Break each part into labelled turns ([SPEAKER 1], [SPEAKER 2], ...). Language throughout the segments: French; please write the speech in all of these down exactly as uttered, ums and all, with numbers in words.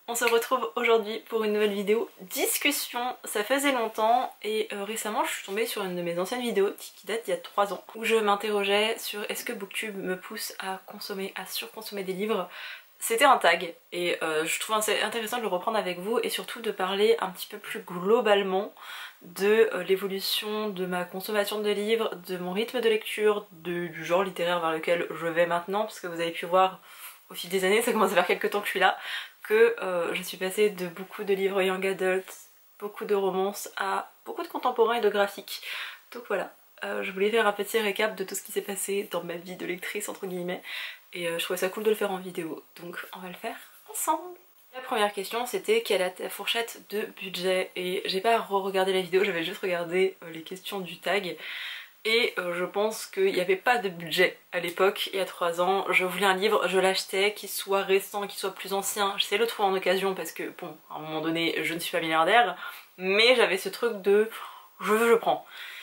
[SPEAKER 1] On se retrouve aujourd'hui pour une nouvelle vidéo discussion. Ça faisait longtemps et euh, récemment je suis tombée sur une de mes anciennes vidéos qui date d'il y a trois ans où je m'interrogeais sur est-ce que Booktube me pousse à consommer, à surconsommer des livres. C'était un tag et euh, je trouve intéressant de le reprendre avec vous et surtout de parler un petit peu plus globalement de euh, l'évolution de ma consommation de livres, de mon rythme de lecture, de, du genre littéraire vers lequel je vais maintenant, parce que vous avez pu voir au fil des années, ça commence à faire quelques temps que je suis là, que euh, je suis passée de beaucoup de livres young adult, beaucoup de romances à beaucoup de contemporains et de graphiques. Donc voilà, euh, je voulais faire un petit récap de tout ce qui s'est passé dans ma vie de lectrice entre guillemets et euh, je trouvais ça cool de le faire en vidéo, donc on va le faire ensemble. La première question c'était quelle est ta fourchette de budget, et j'ai pas re-regardé la vidéo, j'avais juste regardé euh, les questions du tag. Et euh, je pense qu'il n'y avait pas de budget à l'époque, il y a trois ans. Je voulais un livre, je l'achetais, qu'il soit récent, qu'il soit plus ancien. J'essayais de le trouver en occasion parce que, bon, à un moment donné, je ne suis pas milliardaire. Mais j'avais ce truc de je veux, je prends.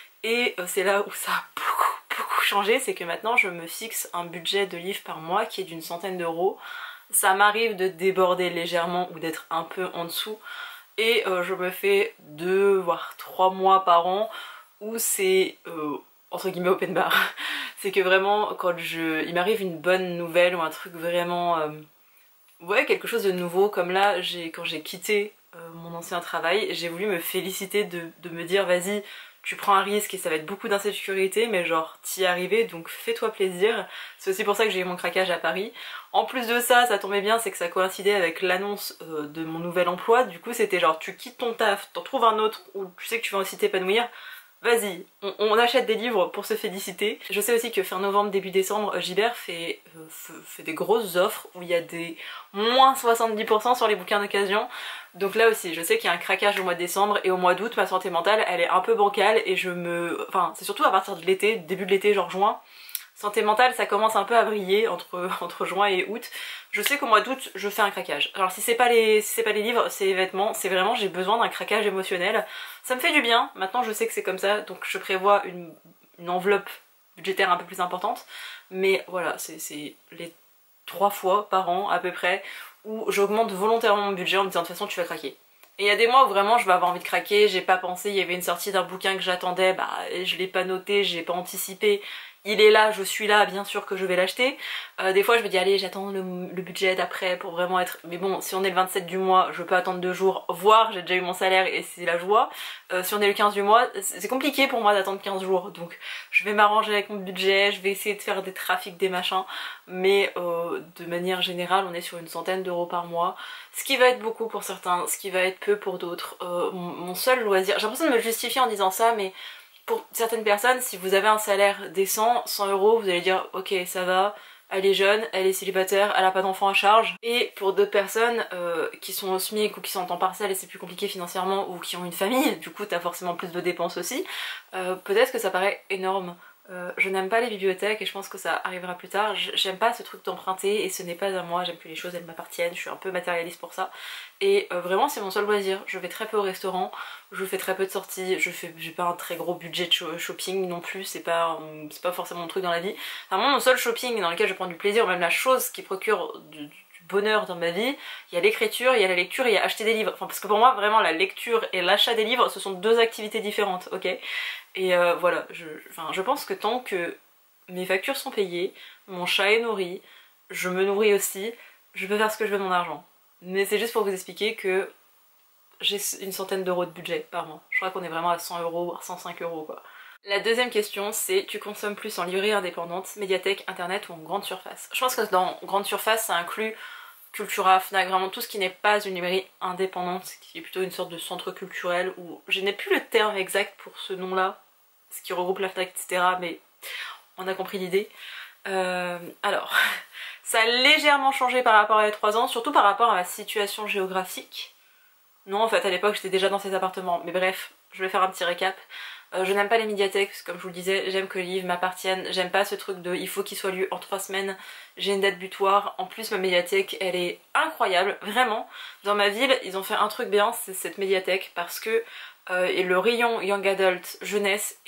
[SPEAKER 1] Et euh, c'est là où ça a beaucoup, beaucoup changé. C'est que maintenant, je me fixe un budget de livre par mois qui est d'une centaine d'euros. Ça m'arrive de déborder légèrement ou d'être un peu en dessous. Et euh, je me fais deux, voire trois mois par an où c'est euh, entre guillemets open bar. C'est que vraiment quand je... il m'arrive une bonne nouvelle ou un truc vraiment... Euh... ouais, quelque chose de nouveau, comme là j'ai quand j'ai quitté euh, mon ancien travail, j'ai voulu me féliciter de, de me dire vas-y, tu prends un risque et ça va être beaucoup d'insécurité, mais genre t'y es arrivé donc fais-toi plaisir. C'est aussi pour ça que j'ai eu mon craquage à Paris. En plus de ça, ça tombait bien, c'est que ça coïncidait avec l'annonce euh, de mon nouvel emploi. Du coup c'était genre tu quittes ton taf, t'en trouves un autre où tu sais que tu vas aussi t'épanouir. Vas-y, on, on achète des livres pour se féliciter. Je sais aussi que fin novembre, début décembre, Gibert fait, euh, fait des grosses offres où il y a des moins soixante-dix pour cent sur les bouquins d'occasion. Donc là aussi, je sais qu'il y a un craquage au mois de décembre et au mois d'août, ma santé mentale, elle est un peu bancale et je me... Enfin, c'est surtout à partir de l'été, début de l'été, genre juin. Santé mentale, ça commence un peu à briller entre, entre juin et août. Je sais qu'au mois d'août, je fais un craquage. Alors si c'est pas les, si c'est pas les livres, c'est les vêtements, c'est vraiment, j'ai besoin d'un craquage émotionnel. Ça me fait du bien, maintenant je sais que c'est comme ça, donc je prévois une, une enveloppe budgétaire un peu plus importante. Mais voilà, c'est les trois fois par an à peu près où j'augmente volontairement mon budget en me disant de toute façon tu vas craquer. Et il y a des mois où vraiment je vais avoir envie de craquer, j'ai pas pensé, il y avait une sortie d'un bouquin que j'attendais, bah je l'ai pas noté, j'ai pas anticipé. Il est là, je suis là, bien sûr que je vais l'acheter. Euh, des fois je me dis allez j'attends le, le budget d'après pour vraiment être... Mais bon, si on est le vingt-sept du mois, je peux attendre deux jours, voire j'ai déjà eu mon salaire et c'est la joie. Euh, si on est le quinze du mois, c'est compliqué pour moi d'attendre quinze jours. Donc je vais m'arranger avec mon budget, je vais essayer de faire des trafics, des machins. Mais euh, de manière générale, on est sur une centaine d'euros par mois. Ce qui va être beaucoup pour certains, ce qui va être peu pour d'autres. Euh, mon, mon seul loisir... J'ai l'impression de me justifier en disant ça, mais... Pour certaines personnes, si vous avez un salaire décent, cent euros, vous allez dire ok ça va, elle est jeune, elle est célibataire, elle a pas d'enfant à charge. Et pour d'autres personnes euh, qui sont au SMIC ou qui sont en temps partiel et c'est plus compliqué financièrement ou qui ont une famille, du coup t'as forcément plus de dépenses aussi, euh, peut-être que ça paraît énorme. Euh, je n'aime pas les bibliothèques et je pense que ça arrivera plus tard. J'aime pas ce truc d'emprunter et ce n'est pas à moi, j'aime que les choses elles m'appartiennent, je suis un peu matérialiste pour ça. Et euh, vraiment c'est mon seul loisir, je vais très peu au restaurant, je fais très peu de sorties, je fais j'ai pas un très gros budget de shopping non plus, c'est pas, c'est pas forcément mon truc dans la vie. Vraiment mon seul shopping dans lequel je prends du plaisir, même la chose qui procure du, du bonheur dans ma vie, il y a l'écriture, il y a la lecture et il y a acheter des livres. Enfin parce que pour moi vraiment la lecture et l'achat des livres ce sont deux activités différentes, ok? Et euh, voilà, je, enfin, je pense que tant que mes factures sont payées, mon chat est nourri, je me nourris aussi, je peux faire ce que je veux de mon argent. Mais c'est juste pour vous expliquer que j'ai une centaine d'euros de budget par mois. Je crois qu'on est vraiment à cent euros, voire cent cinq euros quoi. La deuxième question c'est tu consommes plus en librairie indépendante, médiathèque, internet ou en grande surface? Je pense que dans grande surface ça inclut Cultura, Fnac, vraiment tout ce qui n'est pas une librairie indépendante, qui est plutôt une sorte de centre culturel où je n'ai plus le terme exact pour ce nom là, ce qui regroupe la Fnac et cetera, mais on a compris l'idée. Euh, alors, ça a légèrement changé par rapport à il y a trois ans, surtout par rapport à ma situation géographique. Non en fait à l'époque j'étais déjà dans ces appartements, mais bref, je vais faire un petit récap. Euh, je n'aime pas les médiathèques, parce que comme je vous le disais, j'aime que les livres m'appartiennent, j'aime pas ce truc de il faut qu'il soit lu en trois semaines, j'ai une date butoir. En plus ma médiathèque elle est incroyable, vraiment. Dans ma ville ils ont fait un truc bien, c'est cette médiathèque, parce que euh, et le rayon Young Adult jeunesse est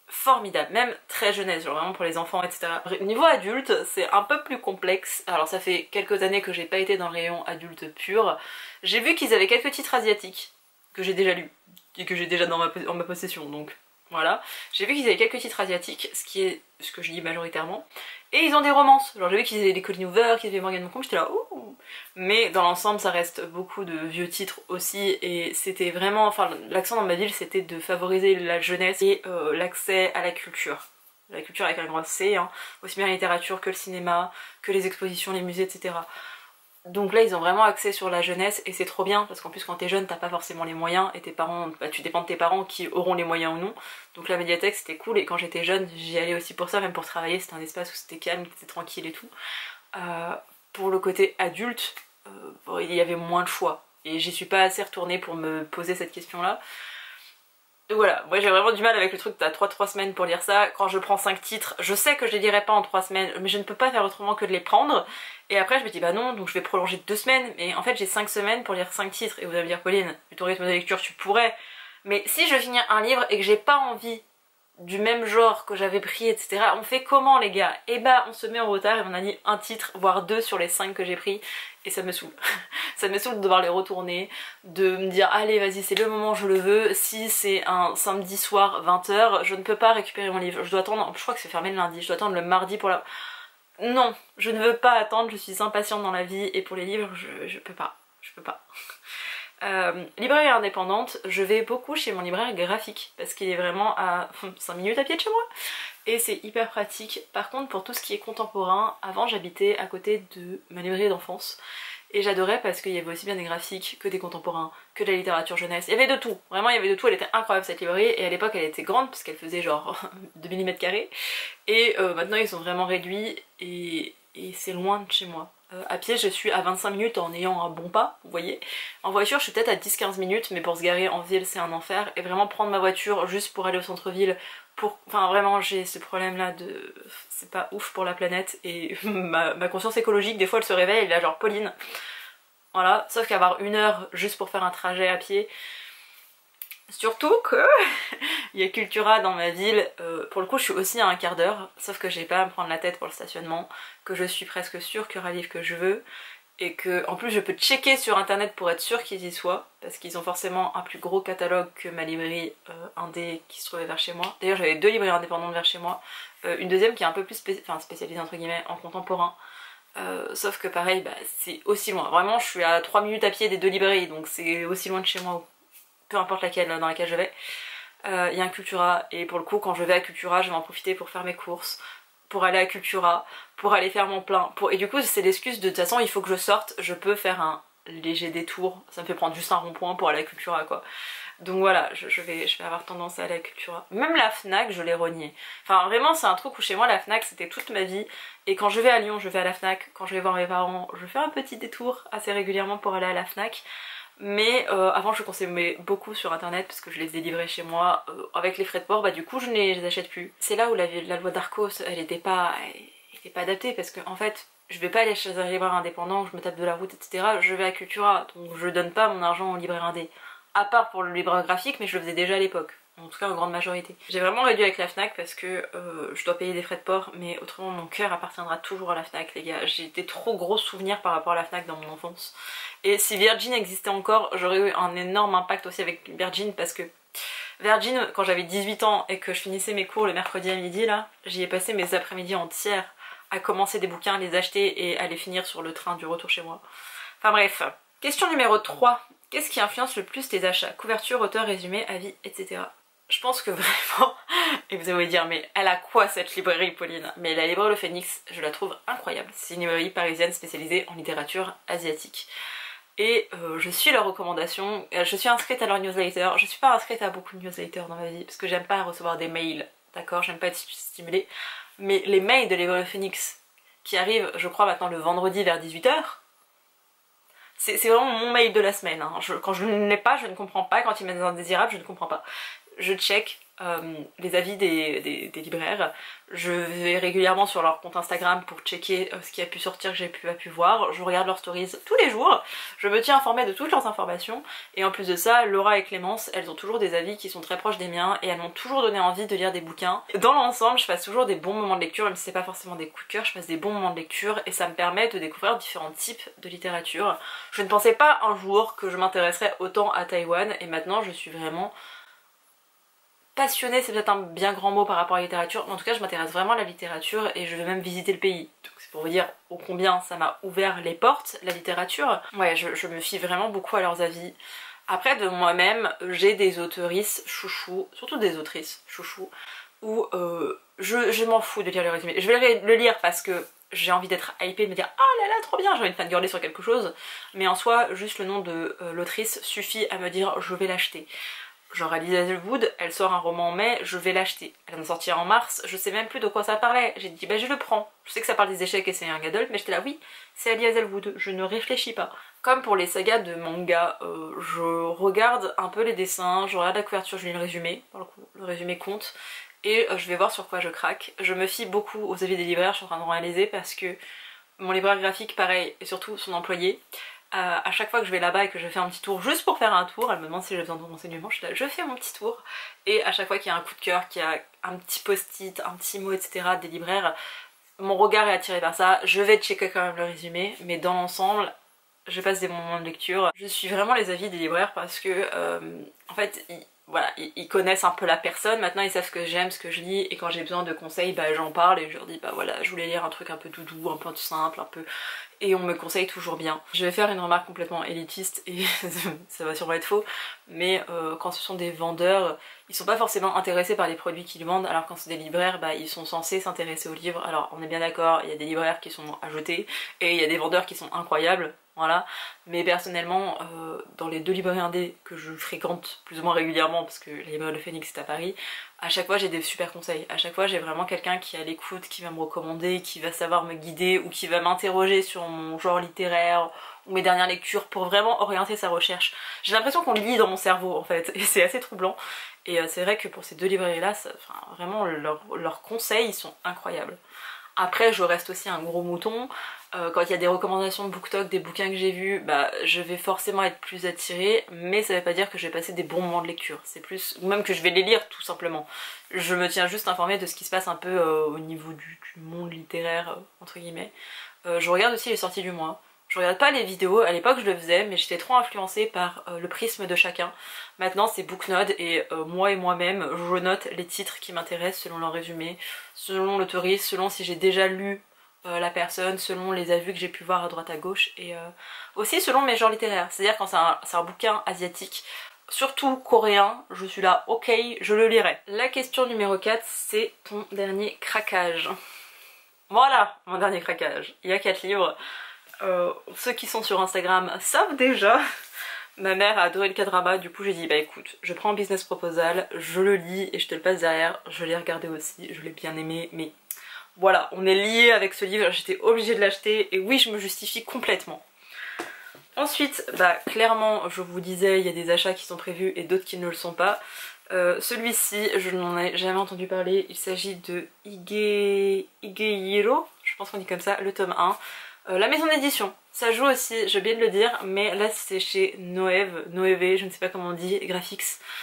[SPEAKER 1] formidable, même très jeunesse, genre vraiment pour les enfants, et cetera. Niveau adulte, c'est un peu plus complexe. Alors ça fait quelques années que j'ai pas été dans le rayon adulte pur. J'ai vu qu'ils avaient quelques titres asiatiques, que j'ai déjà lus, et que j'ai déjà dans ma, en ma possession, donc voilà. J'ai vu qu'ils avaient quelques titres asiatiques, ce qui est ce que je lis majoritairement. Et ils ont des romances, genre j'ai vu qu'ils avaient des Colleen Hoover, qu'ils avaient Morgan Moncomb, j'étais là ouh. Mais dans l'ensemble ça reste beaucoup de vieux titres aussi, et c'était vraiment, enfin l'accent dans ma ville c'était de favoriser la jeunesse et euh, l'accès à la culture. La culture avec un grand C, hein, aussi bien la littérature que le cinéma, que les expositions, les musées, et cetera. Donc là ils ont vraiment axé sur la jeunesse et c'est trop bien parce qu'en plus quand t'es jeune t'as pas forcément les moyens et tes parents, bah, tu dépends de tes parents qui auront les moyens ou non. Donc la médiathèque c'était cool et quand j'étais jeune j'y allais aussi pour ça, même pour travailler, c'était un espace où c'était calme, c'était tranquille et tout. Euh, pour le côté adulte, euh, bon, il y avait moins de choix et j'y suis pas assez retournée pour me poser cette question là. Donc voilà, moi j'ai vraiment du mal avec le truc, t'as trois semaines pour lire ça, quand je prends cinq titres, je sais que je les lirai pas en trois semaines, mais je ne peux pas faire autrement que de les prendre, et après je me dis bah non, donc je vais prolonger de deux semaines, mais en fait j'ai cinq semaines pour lire cinq titres, et vous allez me dire Pauline, vu ton rythme de lecture tu pourrais, mais si je finis un livre et que j'ai pas envie du même genre que j'avais pris, et cetera, on fait comment les gars? Et bah on se met en retard et on a dit un titre, voire deux sur les cinq que j'ai pris, et ça me saoule. Ça me saoule de devoir les retourner, de me dire allez vas-y c'est le moment je le veux, si c'est un samedi soir vingt heures, je ne peux pas récupérer mon livre, je dois attendre, je crois que c'est fermé le lundi, je dois attendre le mardi pour la... Non, je ne veux pas attendre, je suis impatiente dans la vie et pour les livres je, je peux pas, je peux pas. Euh, librairie indépendante, je vais beaucoup chez mon libraire graphique parce qu'il est vraiment à cinq minutes à pied de chez moi et c'est hyper pratique. Par contre pour tout ce qui est contemporain, avant j'habitais à côté de ma librairie d'enfance et j'adorais parce qu'il y avait aussi bien des graphiques que des contemporains, que de la littérature jeunesse, il y avait de tout, vraiment il y avait de tout, elle était incroyable cette librairie et à l'époque elle était grande parce qu'elle faisait genre deux millimètres carrés et euh, maintenant ils sont vraiment réduits et, et c'est loin de chez moi. Euh, à pied je suis à vingt-cinq minutes en ayant un bon pas, vous voyez. En voiture je suis peut-être à dix quinze minutes mais pour se garer en ville c'est un enfer et vraiment prendre ma voiture juste pour aller au centre-ville, pour... enfin vraiment j'ai ce problème là de... c'est pas ouf pour la planète et ma, ma conscience écologique des fois elle se réveille et là genre Pauline, voilà, sauf qu'avoir une heure juste pour faire un trajet à pied. Surtout que il y a Cultura dans ma ville, euh, pour le coup je suis aussi à un quart d'heure, sauf que j'ai pas à me prendre la tête pour le stationnement, que je suis presque sûre qu'il y aura le livre que je veux, et que en plus je peux checker sur internet pour être sûre qu'ils y soient, parce qu'ils ont forcément un plus gros catalogue que ma librairie euh, indé qui se trouvait vers chez moi. D'ailleurs j'avais deux librairies indépendantes vers chez moi, euh, une deuxième qui est un peu plus spé enfin, spécialisée entre guillemets en contemporain. Euh, sauf que pareil, bah, c'est aussi loin, vraiment je suis à trois minutes à pied des deux librairies, donc c'est aussi loin de chez moi, peu importe laquelle dans laquelle je vais. Il euh, y a un Cultura et pour le coup quand je vais à Cultura je vais en profiter pour faire mes courses, pour aller à Cultura, pour aller faire mon plein, pour... et du coup c'est l'excuse de toute façon il faut que je sorte, je peux faire un léger détour, ça me fait prendre juste un rond-point pour aller à Cultura quoi. Donc voilà, je, je, vais, je vais avoir tendance à aller à Cultura. Même la Fnac je l'ai renié. Enfin vraiment c'est un truc où chez moi la Fnac c'était toute ma vie et quand je vais à Lyon je vais à la Fnac, quand je vais voir mes parents je fais un petit détour assez régulièrement pour aller à la Fnac. Mais euh, avant je consommais beaucoup sur internet parce que je les ai livrés chez moi euh, avec les frais de port, bah du coup je ne les achète plus. C'est là où la, la loi d'Arcos elle était pas, elle était pas adaptée parce que en fait je vais pas aller chez un libraire indépendant où je me tape de la route etc, je vais à Cultura donc je donne pas mon argent au libraire indé. À part pour le libraire graphique mais je le faisais déjà à l'époque. En tout cas en grande majorité. J'ai vraiment réduit avec la Fnac parce que euh, je dois payer des frais de port mais autrement mon cœur appartiendra toujours à la Fnac les gars. J'ai des trop gros souvenirs par rapport à la Fnac dans mon enfance. Et si Virgin existait encore j'aurais eu un énorme impact aussi avec Virgin parce que Virgin quand j'avais dix-huit ans et que je finissais mes cours le mercredi à midi là, j'y ai passé mes après-midi entières à commencer des bouquins, à les acheter et à les finir sur le train du retour chez moi. Enfin bref. Question numéro trois. Qu'est-ce qui influence le plus tes achats? Couverture, auteur, résumé, avis, et cetera. Je pense que vraiment, et vous allez dire mais elle a quoi cette librairie Pauline? Mais la librairie Le Phénix, je la trouve incroyable. C'est une librairie parisienne spécialisée en littérature asiatique. Et euh, je suis leurs recommandations, je suis inscrite à leur newsletter, je suis pas inscrite à beaucoup de newsletters dans ma vie parce que j'aime pas recevoir des mails, d'accord, j'aime pas être stimulée, mais les mails de librairie Le Phénix qui arrivent je crois maintenant le vendredi vers dix-huit heures, c'est vraiment mon mail de la semaine, hein. Je, quand je ne l'ai pas je ne comprends pas, quand ils mettent des indésirables je ne comprends pas. je check euh, les avis des, des, des libraires. Je vais régulièrement sur leur compte Instagram pour checker euh, ce qui a pu sortir, que j'ai pu, pas pu voir. Je regarde leurs stories tous les jours. Je me tiens informée de toutes leurs informations. Et en plus de ça, Laura et Clémence, elles ont toujours des avis qui sont très proches des miens et elles m'ont toujours donné envie de lire des bouquins. Dans l'ensemble, je passe toujours des bons moments de lecture, même si c'est pas forcément des coups de cœur, je passe des bons moments de lecture et ça me permet de découvrir différents types de littérature. Je ne pensais pas un jour que je m'intéresserais autant à Taïwan et maintenant je suis vraiment passionnée, c'est peut-être un bien grand mot par rapport à la littérature, mais en tout cas je m'intéresse vraiment à la littérature et je vais même visiter le pays. Donc c'est pour vous dire ô combien ça m'a ouvert les portes, la littérature. Ouais, je, je me fie vraiment beaucoup à leurs avis. Après de moi-même, j'ai des autrices chouchous, surtout des autrices chouchous, où euh, je, je m'en fous de lire le résumé. Je vais le lire parce que j'ai envie d'être hypée, de me dire oh là là trop bien, j'ai envie de fangirler sur quelque chose, mais en soi juste le nom de euh, l'autrice suffit à me dire je vais l'acheter. Genre Alice Hazelwood, elle sort un roman en mai, je vais l'acheter. Elle va en sortir en mars, je sais même plus de quoi ça parlait. J'ai dit bah je le prends. Je sais que ça parle des échecs et c'est un adult, mais j'étais là oui, c'est Alice Hazelwood, je ne réfléchis pas. Comme pour les sagas de manga, euh, je regarde un peu les dessins, je regarde la couverture, je lis le résumé, pour le coup, le résumé compte, et euh, je vais voir sur quoi je craque. Je me fie beaucoup aux avis des libraires, je suis en train de réaliser parce que mon libraire graphique pareil, et surtout son employé, Euh, à chaque fois que je vais là-bas et que je fais un petit tour juste pour faire un tour, elle me demande si j'ai besoin de renseignements, je suis là, je fais mon petit tour et à chaque fois qu'il y a un coup de cœur, qu'il y a un petit post-it, un petit mot etc des libraires, mon regard est attiré par ça, je vais checker quand même le résumé, mais dans l'ensemble je passe des moments de lecture. Je suis vraiment les avis des libraires parce que euh, en fait ils, voilà, ils, ils connaissent un peu la personne, maintenant ils savent ce que j'aime, ce que je lis et quand j'ai besoin de conseils bah j'en parle et je leur dis bah voilà je voulais lire un truc un peu doudou, un peu simple, un peu... et on me conseille toujours bien. Je vais faire une remarque complètement élitiste et ça va sûrement être faux, mais euh, quand ce sont des vendeurs, ils sont pas forcément intéressés par les produits qu'ils vendent, alors quand c'est des libraires, bah ils sont censés s'intéresser aux livres. Alors on est bien d'accord, il y a des libraires qui sont à jeter et il y a des vendeurs qui sont incroyables, voilà. Mais personnellement, euh, dans les deux librairies indés que je fréquente plus ou moins régulièrement, parce que la librairie de Phoenix est à Paris, à chaque fois j'ai des super conseils. À chaque fois j'ai vraiment quelqu'un qui est à l'écoute, qui va me recommander, qui va savoir me guider ou qui va m'interroger sur mon genre littéraire ou mes dernières lectures pour vraiment orienter sa recherche. J'ai l'impression qu'on lit dans mon cerveau en fait et c'est assez troublant. Et euh, c'est vrai que pour ces deux librairies là, ça, enfin, vraiment leurs leurs conseils ils sont incroyables. Après je reste aussi un gros mouton. Euh, quand il y a des recommandations de BookTok, des bouquins que j'ai vus, bah je vais forcément être plus attirée, mais ça veut pas dire que je vais passer des bons moments de lecture, c'est plus, ou même que je vais les lire tout simplement. Je me tiens juste informée de ce qui se passe un peu euh, au niveau du, du monde littéraire, euh, entre guillemets. Euh, je regarde aussi les sorties du mois. Je regarde pas les vidéos, à l'époque je le faisais, mais j'étais trop influencée par euh, le prisme de chacun. Maintenant c'est Booknode et euh, moi et moi-même, je note les titres qui m'intéressent selon leur résumé, selon l'autoriste, selon si j'ai déjà lu Euh, la personne, selon les avis que j'ai pu voir à droite à gauche et euh, aussi selon mes genres littéraires. C'est à dire quand c'est un, un bouquin asiatique, surtout coréen, je suis là ok je le lirai. La question numéro quatre, c'est ton dernier craquage. Voilà mon dernier craquage. Il y a quatre livres, euh, ceux qui sont sur Instagram savent déjà. Ma mère a adoré le K-drama, du coup j'ai dit bah écoute, je prends un business proposal, je le lis et je te le passe derrière. Je l'ai regardé aussi, je l'ai bien aimé, mais voilà, on est lié avec ce livre, j'étais obligée de l'acheter et oui je me justifie complètement. Ensuite, bah clairement je vous disais il y a des achats qui sont prévus et d'autres qui ne le sont pas. Euh, Celui-ci je n'en ai jamais entendu parler, il s'agit de Ige... Igehiro, je pense qu'on dit comme ça, le tome un. Euh, la maison d'édition, ça joue aussi, j'ai oublié de le dire, mais là c'est chez Noev, Noeve, je ne sais pas comment on dit, Graphics.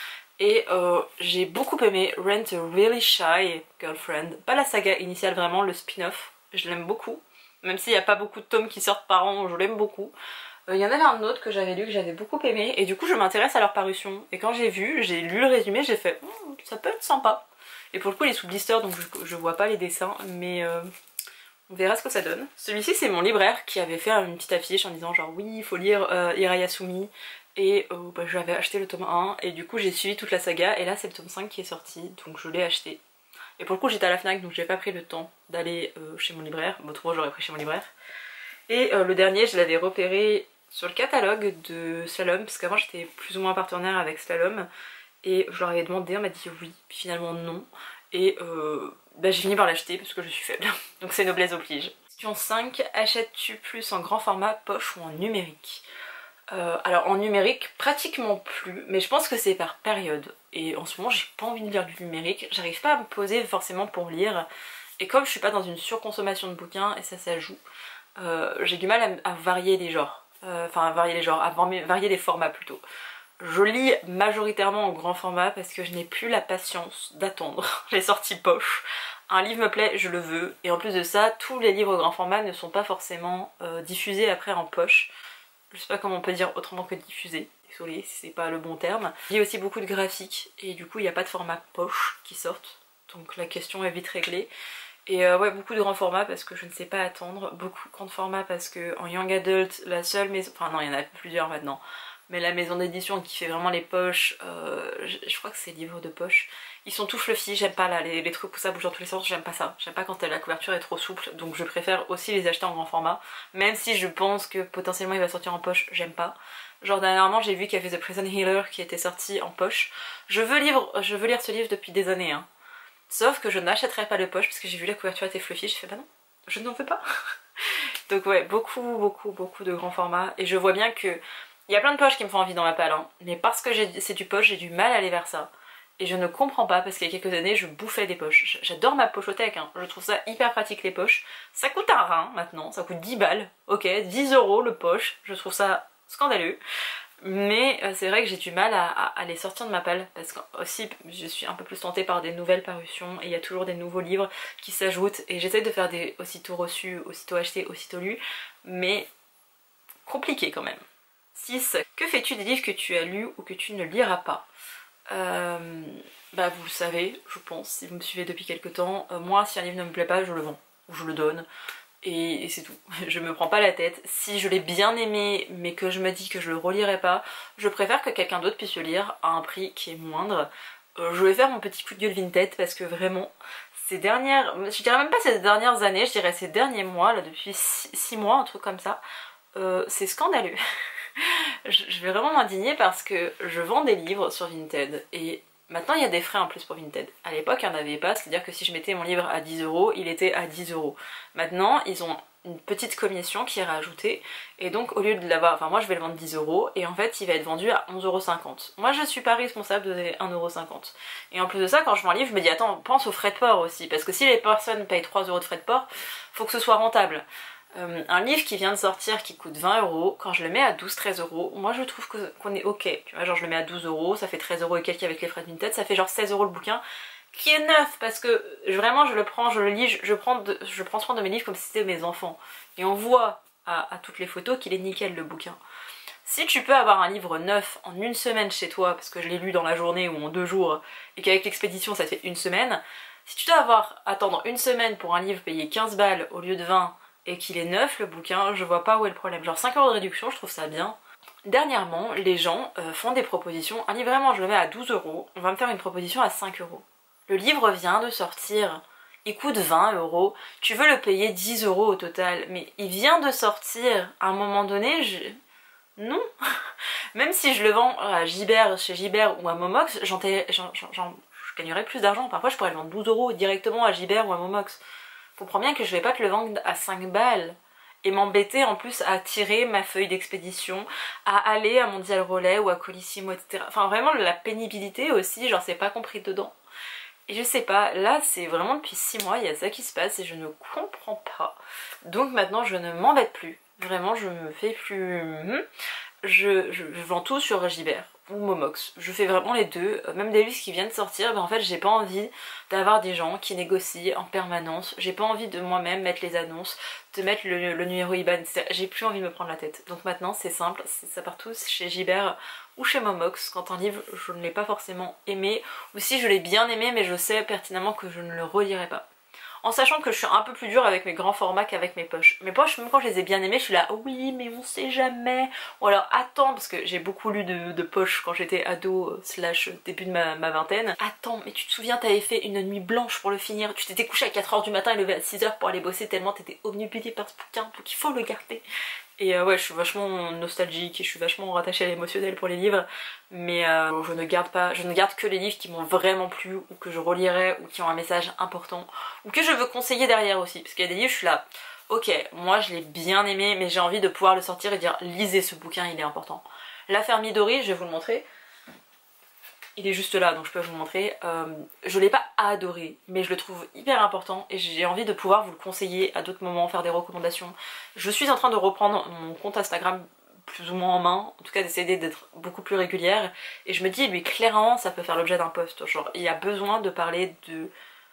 [SPEAKER 1] Et euh, j'ai beaucoup aimé Rent a Really Shy Girlfriend. Pas la saga initiale vraiment, le spin-off. Je l'aime beaucoup. Même s'il n'y a pas beaucoup de tomes qui sortent par an, je l'aime beaucoup. Il euh, y en avait un autre que j'avais lu, que j'avais beaucoup aimé. Et du coup je m'intéresse à leur parution. Et quand j'ai vu, j'ai lu le résumé, j'ai fait mmm, ça peut être sympa. Et pour le coup il est sous blister donc je, je vois pas les dessins. Mais euh, on verra ce que ça donne. Celui-ci c'est mon libraire qui avait fait une petite affiche en disant genre oui il faut lire euh, Hirayasumi. Et euh, bah, j'avais acheté le tome un et du coup j'ai suivi toute la saga et là c'est le tome cinq qui est sorti donc je l'ai acheté. Et pour le coup j'étais à la Fnac donc j'ai pas pris le temps d'aller euh, chez mon libraire, bon, autrement j'aurais pris chez mon libraire. Et euh, le dernier je l'avais repéré sur le catalogue de Slalom parce qu'avant j'étais plus ou moins partenaire avec Slalom et je leur avais demandé, on m'a dit oui, puis finalement non. Et euh, bah, j'ai fini par l'acheter parce que je suis faible, donc c'est noblesse oblige. Question cinq, achètes-tu plus en grand format poche ou en numérique? Euh, alors en numérique pratiquement plus, mais je pense que c'est par période et en ce moment j'ai pas envie de lire du numérique, j'arrive pas à me poser forcément pour lire, et comme je suis pas dans une surconsommation de bouquins, et ça ça joue, euh, j'ai du mal à, à varier les genres, euh, enfin à varier les genres, à varier les formats plutôt. Je lis majoritairement en grand format parce que je n'ai plus la patience d'attendre les sorties poche. Un livre me plaît, je le veux, et en plus de ça, tous les livres grand format ne sont pas forcément euh, diffusés après en poche. Je sais pas comment on peut dire autrement que diffusés, désolée si c'est pas le bon terme. Il y a aussi beaucoup de graphiques, et du coup il n'y a pas de format poche qui sortent, donc la question est vite réglée. Et euh, ouais, beaucoup de grands formats parce que je ne sais pas attendre, beaucoup de grands formats parce que en young adult, la seule maison, enfin non il y en a plusieurs maintenant, mais la maison d'édition qui fait vraiment les poches, euh, je, je crois que c'est livres de poche, ils sont tout fluffy, j'aime pas là, les, les trucs où ça bouge dans tous les sens, j'aime pas ça, j'aime pas quand la couverture est trop souple, donc je préfère aussi les acheter en grand format, même si je pense que potentiellement il va sortir en poche, j'aime pas. Genre dernièrement j'ai vu qu'il y avait The Prison Healer qui était sorti en poche, je veux, livre, je veux lire ce livre depuis des années, hein. Sauf que je n'achèterai pas de poche parce que j'ai vu la couverture était fluffy, je fais bah non, je n'en veux pas. Donc ouais, beaucoup beaucoup beaucoup de grands formats, et je vois bien que il y a plein de poches qui me font envie dans ma palle, hein, mais parce que c'est du poche, j'ai du mal à aller vers ça. Et je ne comprends pas, parce qu'il y a quelques années, je bouffais des poches. J'adore ma pochothèque, hein. Je trouve ça hyper pratique les poches. Ça coûte un rein maintenant, ça coûte dix balles, ok, dix euros le poche, je trouve ça scandaleux. Mais euh, c'est vrai que j'ai du mal à, à, à les sortir de ma palle, parce que aussi je suis un peu plus tentée par des nouvelles parutions, et il y a toujours des nouveaux livres qui s'ajoutent, et j'essaie de faire des aussitôt reçus, aussitôt achetés, aussitôt lus, mais compliqué quand même. six. Que fais-tu des livres que tu as lus ou que tu ne liras pas? euh, Bah vous le savez, je pense, si vous me suivez depuis quelques temps, euh, moi si un livre ne me plaît pas, je le vends, ou je le donne, et, et c'est tout. Je me prends pas la tête. Si je l'ai bien aimé, mais que je me dis que je le relirai pas, je préfère que quelqu'un d'autre puisse le lire à un prix qui est moindre. Euh, je vais faire mon petit coup de gueule Vinted, parce que vraiment, ces dernières, je dirais même pas ces dernières années, je dirais ces derniers mois, là depuis six mois, un truc comme ça, euh, c'est scandaleux. Je vais vraiment m'indigner parce que je vends des livres sur Vinted, et maintenant il y a des frais en plus pour Vinted. À l'époque il n'y en avait pas, c'est à dire que si je mettais mon livre à dix euros, il était à dix euros. Maintenant ils ont une petite commission qui est rajoutée, et donc au lieu de l'avoir, enfin moi je vais le vendre dix euros, et en fait il va être vendu à onze euros cinquante. Moi je suis pas responsable de un euro cinquante. Et en plus de ça, quand je vends un livre, je me dis attends, pense aux frais de port aussi, parce que si les personnes payent trois euros de frais de port, faut que ce soit rentable. Euh, un livre qui vient de sortir qui coûte vingt euros, quand je le mets à douze treize euros, moi je trouve qu'on est ok. Tu vois, genre je le mets à douze euros, ça fait treize euros et quelques avec les frais de Vinted, ça fait genre seize euros le bouquin, qui est neuf, parce que vraiment je le prends, je le lis, je, je, prends, de, je prends soin de mes livres comme si c'était mes enfants. Et on voit à, à toutes les photos qu'il est nickel le bouquin. Si tu peux avoir un livre neuf en une semaine chez toi, parce que je l'ai lu dans la journée ou en deux jours, et qu'avec l'expédition ça te fait une semaine, si tu dois avoir attendre une semaine pour un livre payé quinze balles au lieu de vingt, et qu'il est neuf le bouquin, je vois pas où est le problème. Genre cinq euros de réduction, je trouve ça bien. Dernièrement, les gens euh, font des propositions. Un livre vraiment, je le mets à douze euros, on va me faire une proposition à cinq euros. Le livre vient de sortir, il coûte vingt euros, tu veux le payer dix euros au total, mais il vient de sortir, à un moment donné, je... non. Même si je le vends à Gibert, chez Gibert ou à Momox, j'en, j'en, j'en, je gagnerais plus d'argent. Parfois je pourrais le vendre douze euros directement à Gibert ou à Momox. Comprends bien que je vais pas te le vendre à cinq balles et m'embêter en plus à tirer ma feuille d'expédition, à aller à Mondial Relais ou à Colissimo, et cetera. Enfin vraiment la pénibilité aussi, genre c'est pas compris dedans. Et je sais pas, là c'est vraiment depuis six mois, il y a ça qui se passe et je ne comprends pas. Donc maintenant je ne m'embête plus, vraiment je me fais plus... Je, je, je vends tout sur Gibert ou Momox, je fais vraiment les deux, même des livres qui viennent de sortir, ben en fait j'ai pas envie d'avoir des gens qui négocient en permanence, j'ai pas envie de moi-même mettre les annonces, de mettre le, le numéro I B A N, et cetera. J'ai plus envie de me prendre la tête, donc maintenant c'est simple, ça part tous chez Gibert ou chez Momox, quand un livre je ne l'ai pas forcément aimé, ou si je l'ai bien aimé mais je sais pertinemment que je ne le relirai pas. En sachant que je suis un peu plus dure avec mes grands formats qu'avec mes poches. Mes poches, même quand je les ai bien aimées, je suis là, oui, mais on sait jamais. Ou alors, attends, parce que j'ai beaucoup lu de, de poches quand j'étais ado, slash début de ma, ma vingtaine. Attends, mais tu te souviens, t'avais fait une nuit blanche pour le finir. Tu t'étais couché à quatre heures du matin et levé à six heures pour aller bosser tellement t'étais obnubilée par ce bouquin, donc il faut le garder. Et euh, ouais, je suis vachement nostalgique et je suis vachement rattachée à l'émotionnel pour les livres, mais euh, je ne garde pas, je ne garde que les livres qui m'ont vraiment plu ou que je relirai ou qui ont un message important ou que je veux conseiller derrière aussi, parce qu'il y a des livres je suis là, ok, moi je l'ai bien aimé mais j'ai envie de pouvoir le sortir et dire lisez ce bouquin, il est important. L'affaire Midori, je vais vous le montrer. il est juste là donc je peux vous le montrer. Euh, je l'ai pas adoré mais je le trouve hyper important et j'ai envie de pouvoir vous le conseiller à d'autres moments, faire des recommandations. Je suis en train de reprendre mon compte Instagram plus ou moins en main, en tout cas d'essayer d'être beaucoup plus régulière et je me dis mais clairement ça peut faire l'objet d'un post, genre il y a besoin de parler de,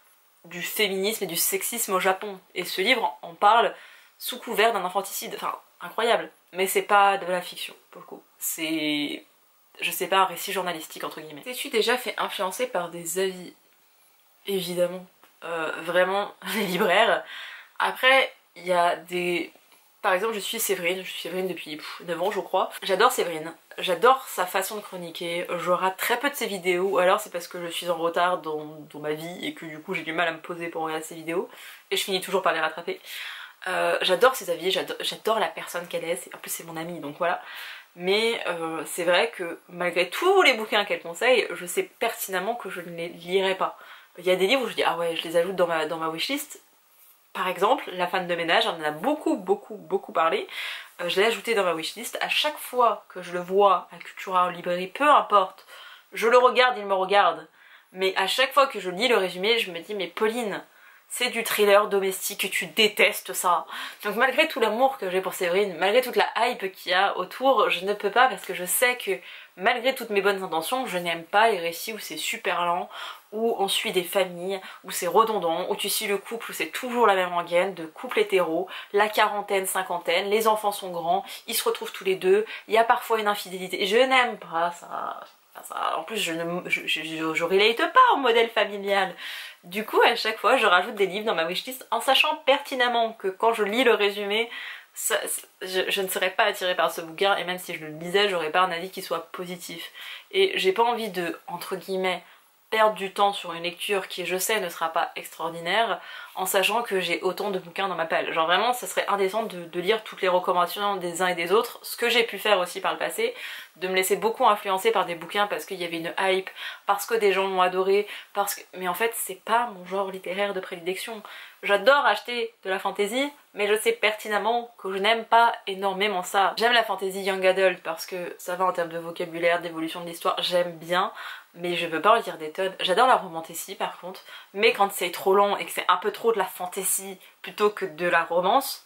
[SPEAKER 1] du féminisme et du sexisme au Japon et ce livre en parle sous couvert d'un infanticide, enfin incroyable, mais c'est pas de la fiction pour le coup, c'est... je sais pas, un récit journalistique entre guillemets. T'es-tu déjà fait influencer par des avis? Évidemment, euh, vraiment les libraires. Après, il y a des... Par exemple, je suis Séverine, je suis Séverine depuis pff, neuf ans je crois. J'adore Séverine, j'adore sa façon de chroniquer, je rate très peu de ses vidéos, ou alors c'est parce que je suis en retard dans, dans ma vie et que du coup j'ai du mal à me poser pour regarder ses vidéos, et je finis toujours par les rattraper. Euh, j'adore ses avis, j'adore la personne qu'elle est, en plus c'est mon amie donc voilà. Mais euh, c'est vrai que malgré tous les bouquins qu'elle conseille, je sais pertinemment que je ne les lirai pas. Il y a des livres où je dis ah ouais je les ajoute dans ma, dans ma wishlist. Par exemple, La femme de ménage, on en a beaucoup beaucoup beaucoup parlé. Euh, je l'ai ajouté dans ma wishlist. À chaque fois que je le vois à Cultura en librairie, peu importe, je le regarde, il me regarde. Mais à chaque fois que je lis le résumé, je me dis mais Pauline, c'est du thriller domestique, tu détestes ça. Donc malgré tout l'amour que j'ai pour Séverine, malgré toute la hype qu'il y a autour, je ne peux pas parce que je sais que malgré toutes mes bonnes intentions, je n'aime pas les récits où c'est super lent, où on suit des familles, où c'est redondant, où tu suis le couple, où c'est toujours la même rengaine, de couple hétéro, la quarantaine, cinquantaine, les enfants sont grands, ils se retrouvent tous les deux, il y a parfois une infidélité. Je n'aime pas ça. Ça, en plus je ne je, je, je, je relate pas au modèle familial. Du coup à chaque fois je rajoute des livres dans ma wishlist en sachant pertinemment que quand je lis le résumé ça, je, je ne serais pas attirée par ce bouquin et même si je le lisais j'aurais pas un avis qui soit positif. Et j'ai pas envie de, entre guillemets, perdre du temps sur une lecture qui je sais ne sera pas extraordinaire en sachant que j'ai autant de bouquins dans ma palle. Genre vraiment ça serait indécent de, de lire toutes les recommandations des uns et des autres, ce que j'ai pu faire aussi par le passé, de me laisser beaucoup influencer par des bouquins parce qu'il y avait une hype, parce que des gens l'ont adoré, parce que... mais en fait c'est pas mon genre littéraire de prédilection. J'adore acheter de la fantasy, mais je sais pertinemment que je n'aime pas énormément ça. J'aime la fantasy young adult parce que ça va en termes de vocabulaire, d'évolution de l'histoire, j'aime bien, mais je peux pas en lire des tonnes. J'adore la romantasy par contre, mais quand c'est trop long et que c'est un peu trop de la fantasy plutôt que de la romance,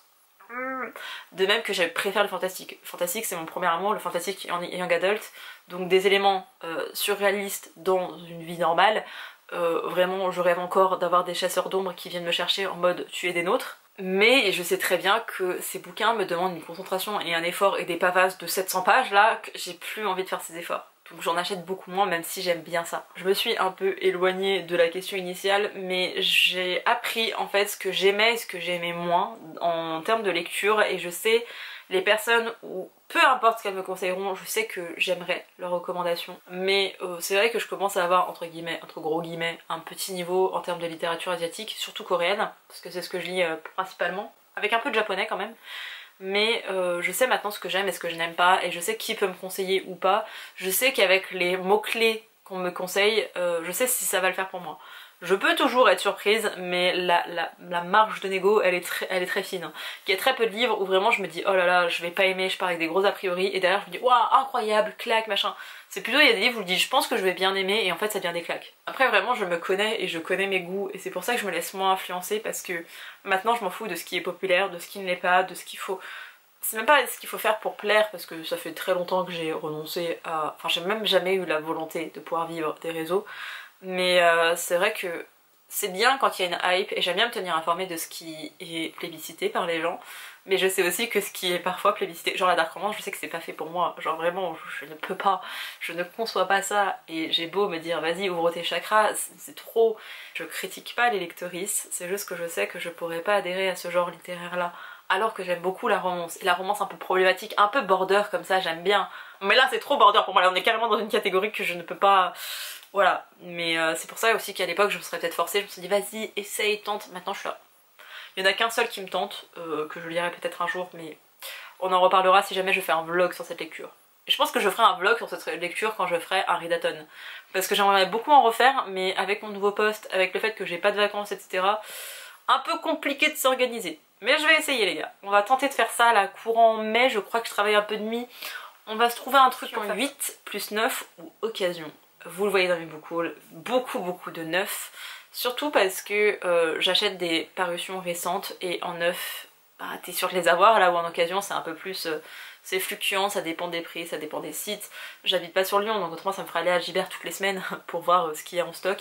[SPEAKER 1] de même que je préfère le fantastique. Le fantastique c'est mon premier amour, le fantastique en young adult, donc des éléments euh, surréalistes dans une vie normale. Euh, vraiment je rêve encore d'avoir des chasseurs d'ombre qui viennent me chercher en mode tuer des nôtres. Mais je sais très bien que ces bouquins me demandent une concentration et un effort et des pavasses de sept cents pages là que j'ai plus envie de faire ces efforts. Donc j'en achète beaucoup moins même si j'aime bien ça. Je me suis un peu éloignée de la question initiale mais j'ai appris en fait ce que j'aimais et ce que j'aimais moins en termes de lecture et je sais les personnes où peu importe ce qu'elles me conseilleront, je sais que j'aimerais leurs recommandations. Mais euh, c'est vrai que je commence à avoir entre guillemets, entre gros guillemets, un petit niveau en termes de littérature asiatique, surtout coréenne, parce que c'est ce que je lis euh, principalement, avec un peu de japonais quand même. Mais euh, je sais maintenant ce que j'aime et ce que je n'aime pas, et je sais qui peut me conseiller ou pas. Je sais qu'avec les mots-clés qu'on me conseille, euh, je sais si ça va le faire pour moi. Je peux toujours être surprise, mais la, la, la marge de négo, elle est, très, elle est très fine. Il y a très peu de livres où vraiment je me dis oh là là, je vais pas aimer, je pars avec des gros a priori, et derrière je me dis waouh, incroyable, claque, machin. C'est plutôt, il y a des livres où je dis je pense que je vais bien aimer, et en fait ça devient des claques. Après vraiment je me connais et je connais mes goûts, et c'est pour ça que je me laisse moins influencer, parce que maintenant je m'en fous de ce qui est populaire, de ce qui ne l'est pas, de ce qu'il faut... C'est même pas ce qu'il faut faire pour plaire, parce que ça fait très longtemps que j'ai renoncé à... Enfin j'ai même jamais eu la volonté de pouvoir vivre des réseaux. Mais euh, c'est vrai que c'est bien quand il y a une hype et j'aime bien me tenir informée de ce qui est plébiscité par les gens, mais je sais aussi que ce qui est parfois plébiscité, genre la dark romance, je sais que c'est pas fait pour moi, genre vraiment je, je ne peux pas, je ne conçois pas ça, et j'ai beau me dire vas-y ouvre tes chakras, c'est trop, je critique pas les lectrices, c'est juste que je sais que je pourrais pas adhérer à ce genre littéraire là, alors que j'aime beaucoup la romance, et la romance un peu problématique, un peu border comme ça j'aime bien, mais là c'est trop border pour moi, là on est carrément dans une catégorie que je ne peux pas... Voilà, mais euh, c'est pour ça aussi qu'à l'époque je me serais peut-être forcée, je me suis dit vas-y, essaye, tente, maintenant je suis là. Il n'y en a qu'un seul qui me tente, euh, que je lirai peut-être un jour, mais on en reparlera si jamais je fais un vlog sur cette lecture. Et je pense que je ferai un vlog sur cette lecture quand je ferai un readathon. Parce que j'aimerais beaucoup en refaire, mais avec mon nouveau poste, avec le fait que j'ai pas de vacances, et cetera, un peu compliqué de s'organiser. Mais je vais essayer les gars, on va tenter de faire ça là, courant mai, je crois que je travaille un peu de nuit. On va se trouver un truc en huit plus neuf ou occasion. vous le voyez dans mes book hauls, beaucoup beaucoup de neuf. Surtout parce que euh, j'achète des parutions récentes et en neuf, bah, t'es sûr de les avoir, là où en occasion c'est un peu plus... Euh, c'est fluctuant, ça dépend des prix, ça dépend des sites. J'habite pas sur Lyon, donc autrement ça me ferait aller à Gibert toutes les semaines pour voir euh, ce qu'il y a en stock.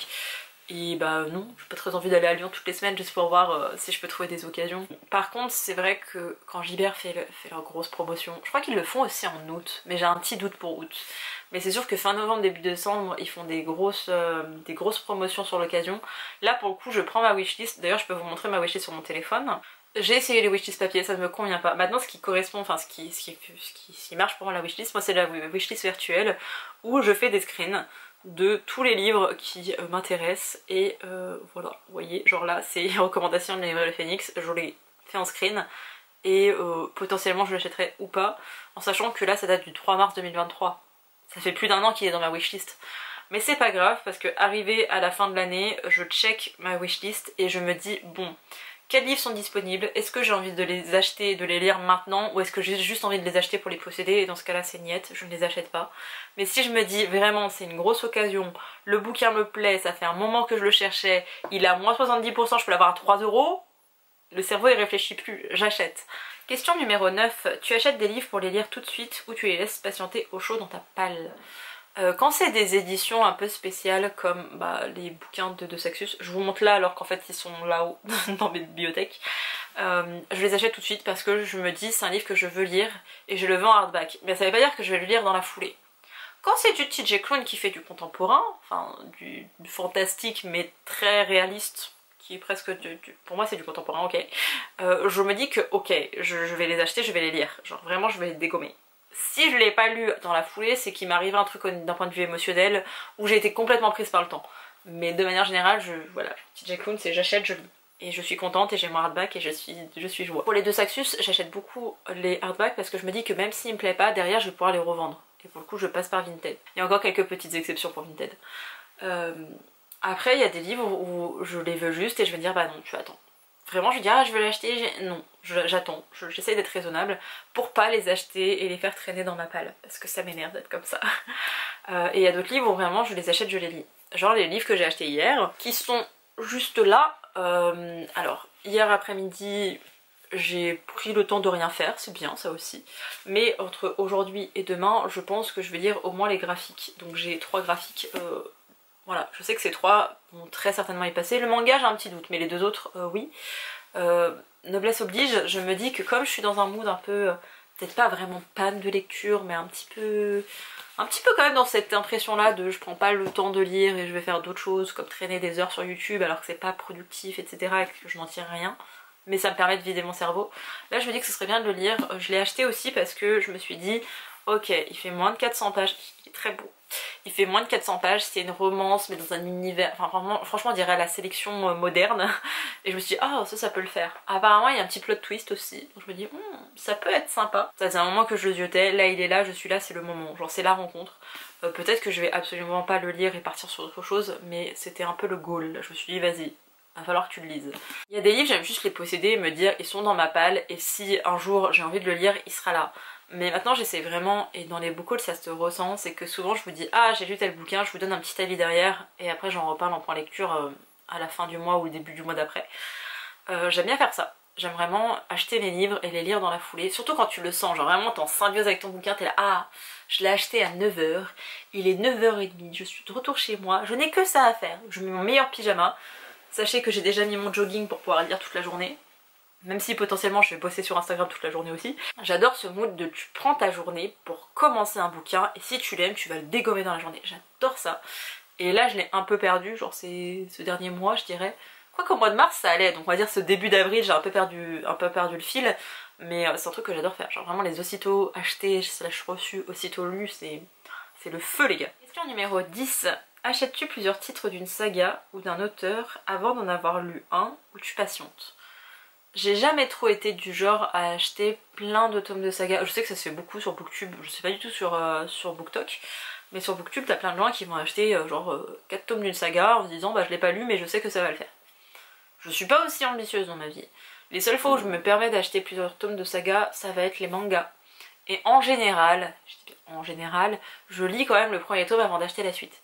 [SPEAKER 1] Et bah non, j'ai pas très envie d'aller à Lyon toutes les semaines juste pour voir euh, si je peux trouver des occasions. Par contre, c'est vrai que quand Gibert fait, le, fait leur grosse promotion, je crois qu'ils le font aussi en août, mais j'ai un petit doute pour août. Mais c'est sûr que fin novembre, début décembre, ils font des grosses, euh, des grosses promotions sur l'occasion. Là pour le coup, je prends ma wishlist, d'ailleurs je peux vous montrer ma wishlist sur mon téléphone. J'ai essayé les wishlist papier, ça ne me convient pas. Maintenant ce qui correspond, enfin ce qui, ce qui, ce qui, ce qui marche pour moi la wishlist, moi c'est la wishlist virtuelle où je fais des screens de tous les livres qui euh, m'intéressent et euh, voilà, vous voyez, genre là c'est les recommandations de l'univers de Phoenix, je l'ai fait en screen et euh, potentiellement je l'achèterai ou pas, en sachant que là ça date du trois mars deux mille vingt-trois, ça fait plus d'un an qu'il est dans ma wishlist. Mais c'est pas grave parce que arrivé à la fin de l'année, je check ma wishlist et je me dis bon, quels livres sont disponibles? Est-ce que j'ai envie de les acheter et de les lire maintenant ou est-ce que j'ai juste envie de les acheter pour les posséder? Et dans ce cas là c'est niette, je ne les achète pas. Mais si je me dis vraiment c'est une grosse occasion, le bouquin me plaît, ça fait un moment que je le cherchais, il est à moins soixante-dix pour cent, je peux l'avoir à trois euros, le cerveau il réfléchit plus, j'achète. Question numéro neuf, tu achètes des livres pour les lire tout de suite ou tu les laisses patienter au chaud dans ta palle? Euh, quand c'est des éditions un peu spéciales comme bah, les bouquins de De Saxus, je vous montre là alors qu'en fait ils sont là-haut dans mes bibliothèques, euh, je les achète tout de suite parce que je me dis c'est un livre que je veux lire et je le veux en hardback. Mais ça veut pas dire que je vais le lire dans la foulée. Quand c'est du T J Klune qui fait du contemporain, enfin du, du fantastique mais très réaliste, qui est presque du, du, pour moi c'est du contemporain, ok, euh, je me dis que ok, je, je vais les acheter, je vais les lire, genre vraiment je vais les dégommer. Si je l'ai pas lu dans la foulée, c'est qu'il m'arrive un truc d'un point de vue émotionnel où j'ai été complètement prise par le temps. Mais de manière générale, je, voilà, T J Klune c'est j'achète, je lis. Et je suis contente et j'ai mon hardback et je suis, je suis joie. Pour les deux Saxus, j'achète beaucoup les hardbacks parce que je me dis que même s'ils me plaisent pas, derrière je vais pouvoir les revendre. Et pour le coup je passe par Vinted. Il y a encore quelques petites exceptions pour Vinted. Euh, après il y a des livres où je les veux juste et je vais me dire bah non tu attends. Vraiment je vais dire ah je veux l'acheter, non j'attends, j'essaie d'être raisonnable pour pas les acheter et les faire traîner dans ma palle. Parce que ça m'énerve d'être comme ça. Euh, et il y a d'autres livres où vraiment je les achète, je les lis. Genre les livres que j'ai achetés hier, qui sont juste là. Euh, alors hier après-midi j'ai pris le temps de rien faire, c'est bien ça aussi. Mais entre aujourd'hui et demain, je pense que je vais lire au moins les graphiques. Donc j'ai trois graphiques, euh, voilà, je sais que ces trois vont très certainement y passer. Le manga j'ai un petit doute, mais les deux autres, euh, oui. Euh, noblesse oblige, je me dis que comme je suis dans un mood un peu, euh, peut-être pas vraiment panne de lecture, mais un petit peu... Un petit peu quand même dans cette impression là de je prends pas le temps de lire et je vais faire d'autres choses comme traîner des heures sur YouTube alors que c'est pas productif etc et que je n'en tire rien. Mais ça me permet de vider mon cerveau. Là je me dis que ce serait bien de le lire. Je l'ai acheté aussi parce que je me suis dit ok il fait moins de quatre cents pages, il est très beau. Il fait moins de quatre cents pages, c'est une romance mais dans un univers, enfin franchement, franchement on dirait la sélection moderne. Et je me suis dit ah oh, ça ça peut le faire. Apparemment il y a un petit plot twist aussi, donc je me dis hm, ça peut être sympa. Ça faisait un moment que je le ziotais, là il est là, je suis là, c'est le moment, genre c'est la rencontre. Euh, peut-être que je vais absolument pas le lire et partir sur autre chose, mais c'était un peu le goal, je me suis dit vas-y, va falloir que tu le lises. Il y a des livres j'aime juste les posséder et me dire ils sont dans ma palle et si un jour j'ai envie de le lire il sera là. Mais maintenant j'essaie vraiment, et dans les book hauls ça se ressent, c'est que souvent je vous dis ah j'ai lu tel bouquin, je vous donne un petit avis derrière et après j'en reparle en point lecture euh, à la fin du mois ou au début du mois d'après. Euh, j'aime bien faire ça, j'aime vraiment acheter mes livres et les lire dans la foulée, surtout quand tu le sens, genre vraiment t'es en symbiose avec ton bouquin, t'es là ah je l'ai acheté à neuf heures, il est neuf heures trente, je suis de retour chez moi, je n'ai que ça à faire, je mets mon meilleur pyjama, sachez que j'ai déjà mis mon jogging pour pouvoir lire toute la journée. Même si potentiellement je vais bosser sur Instagram toute la journée aussi. J'adore ce mood de tu prends ta journée pour commencer un bouquin et si tu l'aimes tu vas le dégommer dans la journée. J'adore ça. Et là je l'ai un peu perdu, genre c'est ce dernier mois je dirais. Quoi qu'au mois de mars ça allait, donc on va dire ce début d'avril j'ai un peu perdu un peu perdu le fil. Mais c'est un truc que j'adore faire, genre vraiment les aussitôt achetés slash reçus, aussitôt lus, c'est le feu les gars. Question numéro dix. Achètes-tu plusieurs titres d'une saga ou d'un auteur avant d'en avoir lu un ou tu patientes? J'ai jamais trop été du genre à acheter plein de tomes de saga. Je sais que ça se fait beaucoup sur Booktube, je sais pas du tout sur, euh, sur BookTok. Mais sur Booktube t'as plein de gens qui vont acheter euh, genre euh, quatre tomes d'une saga en se disant bah je l'ai pas lu mais je sais que ça va le faire. Je suis pas aussi ambitieuse dans ma vie. Les seules fois où je me permets d'acheter plusieurs tomes de saga, ça va être les mangas. Et en général, je dis en général, je lis quand même le premier tome avant d'acheter la suite.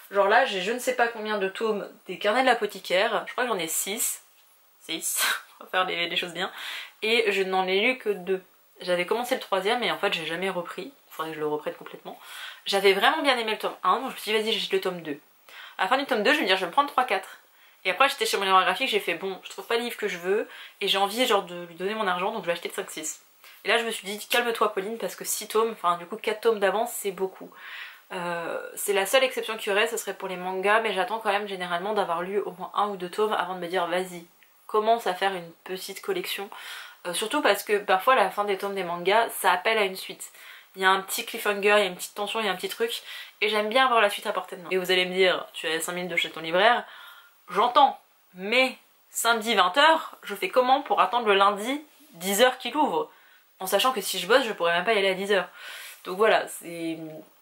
[SPEAKER 1] Genre là j'ai je ne sais pas combien de tomes des carnets de l'apothicaire, je crois que j'en ai six. six, on va faire les, les choses bien. Et je n'en ai lu que deux. J'avais commencé le troisième et en fait j'ai jamais repris, il faudrait que je le reprenne complètement. J'avais vraiment bien aimé le tome un, donc je me suis dit vas-y j'achète le tome deux. À la fin du tome deux je vais me dire je vais me prendre trois quatre. Et après j'étais chez mon libraire graphique, j'ai fait bon je trouve pas le livre que je veux et j'ai envie genre de lui donner mon argent donc je vais acheter le cinq six. Et là je me suis dit calme-toi Pauline parce que six tomes, enfin du coup quatre tomes d'avance c'est beaucoup. Euh, c'est la seule exception qu'il y aurait, ce serait pour les mangas, mais j'attends quand même généralement d'avoir lu au moins un ou deux tomes avant de me dire vas-y, commence à faire une petite collection. Euh, surtout parce que parfois la fin des tomes des mangas, ça appelle à une suite. Il y a un petit cliffhanger, il y a une petite tension, il y a un petit truc, et j'aime bien avoir la suite à portée de main. Et vous allez me dire, tu as cinq minutes de chez ton libraire, j'entends, mais samedi vingt heures, je fais comment pour attendre le lundi dix heures qu'il ouvre? En sachant que si je bosse, je pourrais même pas y aller à dix heures. Donc voilà, c'est...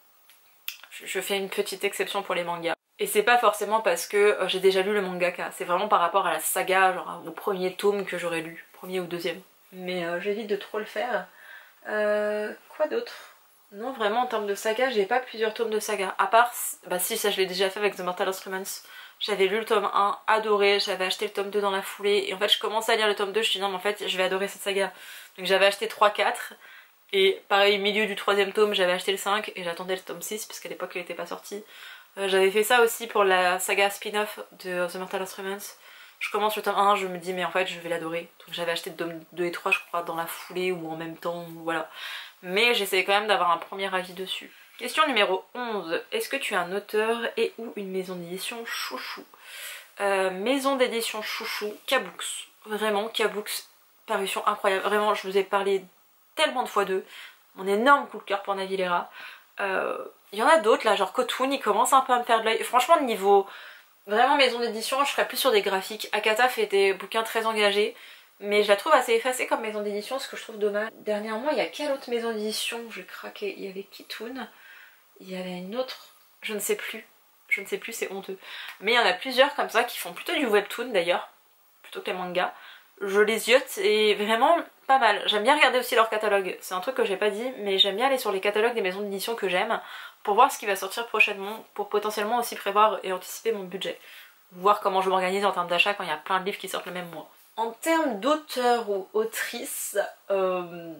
[SPEAKER 1] je fais une petite exception pour les mangas. Et c'est pas forcément parce que euh, j'ai déjà lu le mangaka, c'est vraiment par rapport à la saga, genre au premier tome que j'aurais lu, premier ou deuxième. Mais euh, j'évite de trop le faire. Euh, quoi d'autre? Non, vraiment en termes de saga, j'ai pas plusieurs tomes de saga. À part, bah si, ça je l'ai déjà fait avec The Mortal Instruments. J'avais lu le tome un, adoré, j'avais acheté le tome deux dans la foulée, et en fait je commençais à lire le tome deux, je me suis dit non mais en fait je vais adorer cette saga. Donc j'avais acheté trois quatre, et pareil, milieu du troisième tome, j'avais acheté le cinq, et j'attendais le tome six, parce qu'à l'époque il était pas sorti. Euh, j'avais fait ça aussi pour la saga spin-off de The Mortal Instruments. Je commence le tome un, je me dis mais en fait je vais l'adorer. Donc j'avais acheté le tome deux et trois je crois dans la foulée ou en même temps, voilà. Mais j'essayais quand même d'avoir un premier avis dessus. Question numéro onze. Est-ce que tu es un auteur et ou une maison d'édition chouchou? euh, Maison d'édition chouchou, K-Books. Vraiment, K-Books, parution incroyable. Vraiment, je vous ai parlé tellement de fois d'eux. Mon énorme coup de cœur pour Navilera. Il euh, y en a d'autres là, genre Kotun, il commence un peu à me faire de l'œil. Franchement, niveau vraiment maison d'édition, je serais plus sur des graphiques. Akata fait des bouquins très engagés. Mais je la trouve assez effacée comme maison d'édition, ce que je trouve dommage. Dernièrement, il y a quelle autre maison d'édition où j'ai craqué? Il y avait Kitoon, il y avait une autre, je ne sais plus, je ne sais plus, c'est honteux. Mais il y en a plusieurs comme ça qui font plutôt du webtoon d'ailleurs, plutôt que les mangas. Je les ziote et vraiment pas mal. J'aime bien regarder aussi leur catalogue, c'est un truc que j'ai pas dit, mais j'aime bien aller sur les catalogues des maisons d'édition que j'aime pour voir ce qui va sortir prochainement, pour potentiellement aussi prévoir et anticiper mon budget. Voir comment je m'organise en termes d'achat quand il y a plein de livres qui sortent le même mois. En termes d'auteur ou autrice, euh,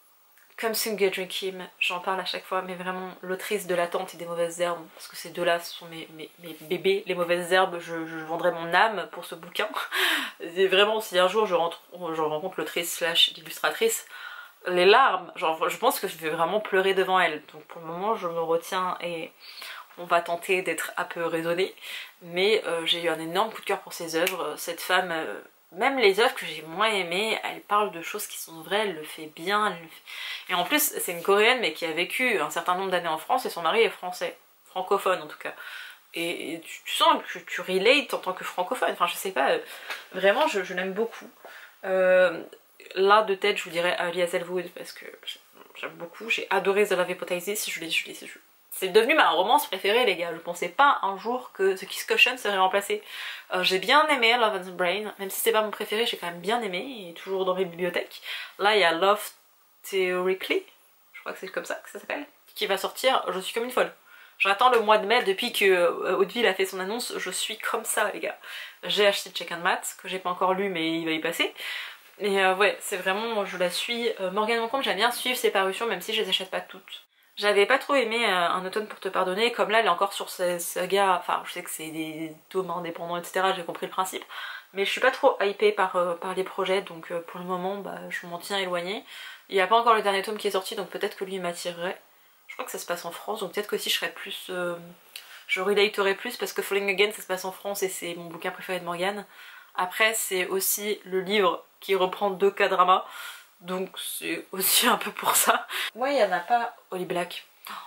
[SPEAKER 1] comme Sungadri Kim, j'en parle à chaque fois, mais vraiment l'autrice de L'attente et des mauvaises herbes, parce que ces deux-là sont mes, mes, mes bébés, les mauvaises herbes, je, je vendrais mon âme pour ce bouquin. Et vraiment, si un jour je, rentre, je rencontre l'autrice slash l'illustratrice, les larmes, genre je pense que je vais vraiment pleurer devant elle. Donc pour le moment, je me retiens et on va tenter d'être un peu raisonné. Mais euh, j'ai eu un énorme coup de cœur pour ses œuvres. Cette femme... Euh, Même les œuvres que j'ai moins aimées, elle parle de choses qui sont vraies, elle le fait bien. Elle le fait... Et en plus, c'est une coréenne mais qui a vécu un certain nombre d'années en France et son mari est français. Francophone en tout cas. Et, et tu, tu sens que tu relates en tant que francophone. Enfin, je sais pas. Euh, vraiment, je, je l'aime beaucoup. Euh, là, de tête, je vous dirais Ali Hazelwood parce que j'aime beaucoup. J'ai adoré The Love Hypothesis. Je l'ai. Je je... C'est devenu ma romance préférée les gars, je pensais pas un jour que The Kiss Cushion serait remplacé. Euh, j'ai bien aimé Love and the Brain, même si c'est pas mon préféré, j'ai quand même bien aimé, il est toujours dans mes bibliothèques. Là il y a Love Theoretically, je crois que c'est comme ça que ça s'appelle, qui va sortir, je suis comme une folle. J'attends le mois de mai, depuis que euh, Hauteville a fait son annonce, je suis comme ça les gars. J'ai acheté Check and Mat, que j'ai pas encore lu mais il va y passer. Et euh, ouais, c'est vraiment, je la suis. Euh, Morgane Moncombe, j'aime bien suivre ses parutions même si je les achète pas toutes. J'avais pas trop aimé euh, Un automne pour te pardonner, comme là elle est encore sur sa saga, enfin je sais que c'est des tomes indépendants et cetera, j'ai compris le principe, mais je suis pas trop hypée par, euh, par les projets, donc euh, pour le moment bah, je m'en tiens éloignée. Il n'y a pas encore le dernier tome qui est sorti, donc peut-être que lui m'attirerait. Je crois que ça se passe en France, donc peut-être que si je serais plus... Euh, je relaterais plus, parce que Falling Again ça se passe en France et c'est mon bouquin préféré de Morgane. Après c'est aussi le livre qui reprend deux K-dramas. Donc c'est aussi un peu pour ça. Ouais, il y en a pas. Holly Black.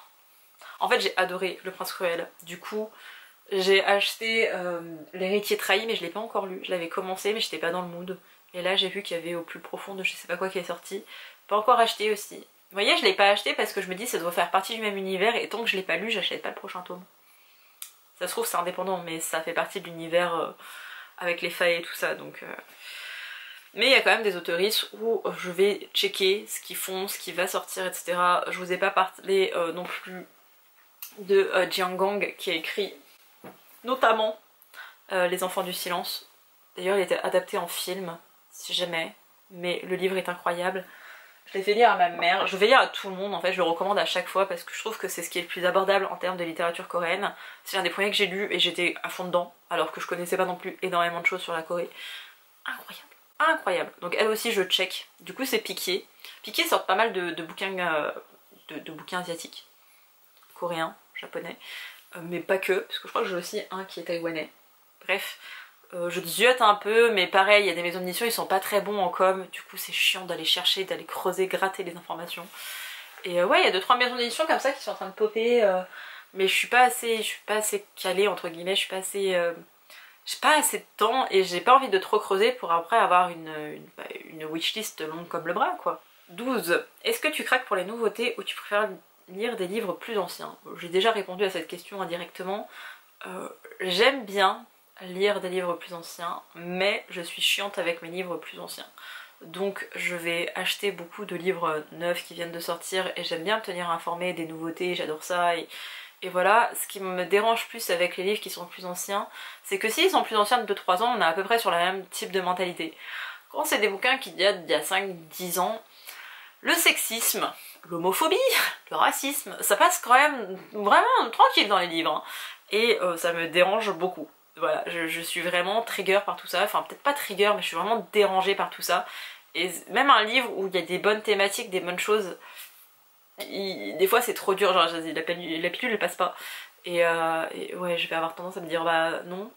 [SPEAKER 1] En fait j'ai adoré Le Prince Cruel. Du coup j'ai acheté euh, L'Héritier trahi mais je l'ai pas encore lu. Je l'avais commencé mais j'étais pas dans le mood. Et là j'ai vu qu'il y avait Au plus profond de je sais pas quoi qui est sorti. Pas encore acheté aussi. Vous voyez, je l'ai pas acheté parce que je me dis ça doit faire partie du même univers et tant que je l'ai pas lu j'achète pas le prochain tome. Ça se trouve c'est indépendant mais ça fait partie de l'univers euh, avec les failles et tout ça donc... Euh... Mais il y a quand même des autoristes où je vais checker ce qu'ils font, ce qui va sortir, et cetera. Je vous ai pas parlé euh, non plus de euh, Jian Gang qui a écrit notamment euh, Les Enfants du Silence. D'ailleurs il était adapté en film, si jamais, mais le livre est incroyable. Je l'ai fait lire à ma mère, je le fais lire à tout le monde en fait, je le recommande à chaque fois parce que je trouve que c'est ce qui est le plus abordable en termes de littérature coréenne. C'est l'un des premiers que j'ai lu et j'étais à fond dedans, alors que je connaissais pas non plus énormément de choses sur la Corée. Incroyable, incroyable. Donc elle aussi je check, du coup c'est Piquier. Piquier sort pas mal de, de bouquins euh, de, de bouquins asiatiques, coréens, japonais, euh, mais pas que, parce que je crois que j'ai aussi un qui est taïwanais. Bref. Euh, je ziote un peu, mais pareil, il y a des maisons d'édition, ils sont pas très bons en com, du coup c'est chiant d'aller chercher, d'aller creuser, gratter les informations. Et euh, ouais, il y a deux trois maisons d'édition comme ça qui sont en train de popper, euh, mais je suis pas assez, je suis pas assez calée entre guillemets, je suis pas assez, euh, j'ai pas assez de temps et j'ai pas envie de trop creuser pour après avoir une, une, bah, une wishlist longue comme le bras quoi. douze. Est-ce que tu craques pour les nouveautés ou tu préfères lire des livres plus anciens? J'ai déjà répondu à cette question indirectement. Euh, J'aime bien lire des livres plus anciens, mais je suis chiante avec mes livres plus anciens. Donc je vais acheter beaucoup de livres neufs qui viennent de sortir et j'aime bien me tenir informée des nouveautés, j'adore ça. Et, et voilà, ce qui me dérange plus avec les livres qui sont plus anciens, c'est que s'ils sont plus anciens de deux trois ans, on est à peu près sur le même type de mentalité. Quand c'est des bouquins qui datent d'il y a cinq dix ans, le sexisme, l'homophobie, le racisme, ça passe quand même vraiment tranquille dans les livres. Hein. Et euh, ça me dérange beaucoup. Voilà, je, je suis vraiment trigger par tout ça, enfin peut-être pas trigger, mais je suis vraiment dérangée par tout ça. Et même un livre où il y a des bonnes thématiques, des bonnes choses, il, des fois c'est trop dur, genre la pilule, la pilule elle passe pas. Et, euh, et ouais, je vais avoir tendance à me dire bah non.